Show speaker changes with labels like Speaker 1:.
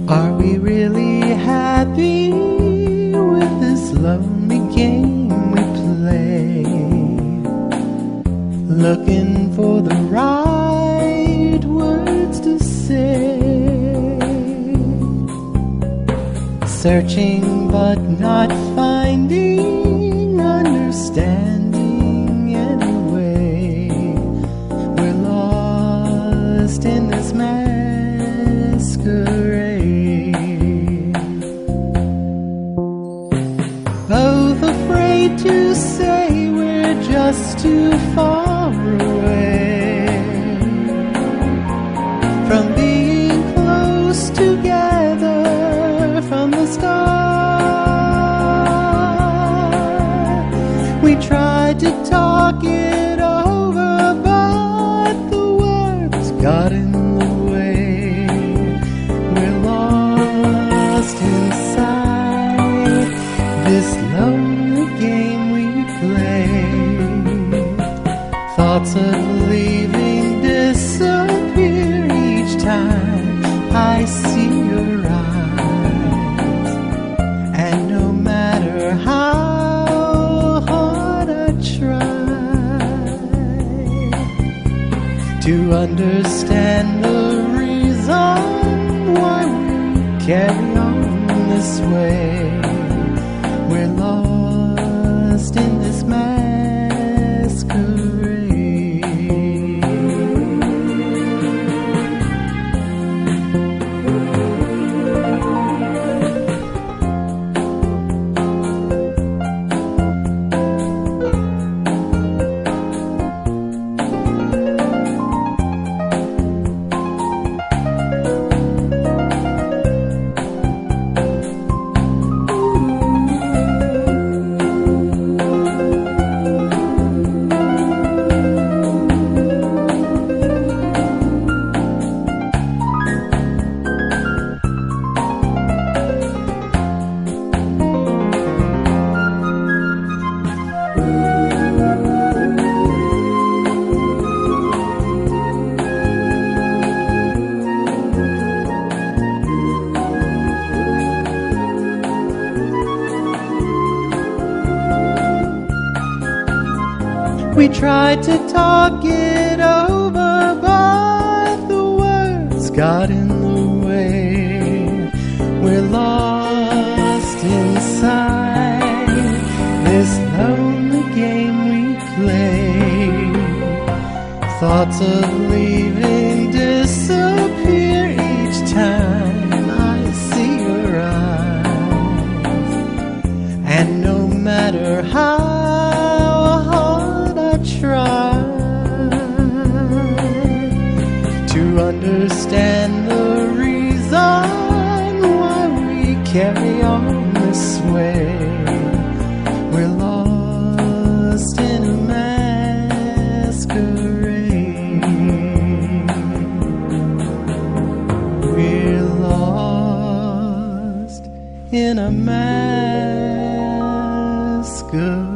Speaker 1: Are we really happy with this lonely game we play? Looking for the right words to say, searching but not finding understanding anyway. We're lost in this masquerade, both afraid to say we're just too far away from being close together from the start. We tried to talk it over, but the words got in the way. We're lost inside this lonely game we play. Thoughts of leaving disappear each time I see your eyes, and no matter how hard I try to understand the reason why we carry on this way, we're lost in this masquerade. We tried to talk it over, but the words got in the way. We're lost inside this lonely game we play. Thoughts of leaving disappear each time I see your eyes, and no matter how try to understand the reason why we carry on this way. We're lost in a masquerade. We're lost in a masquerade.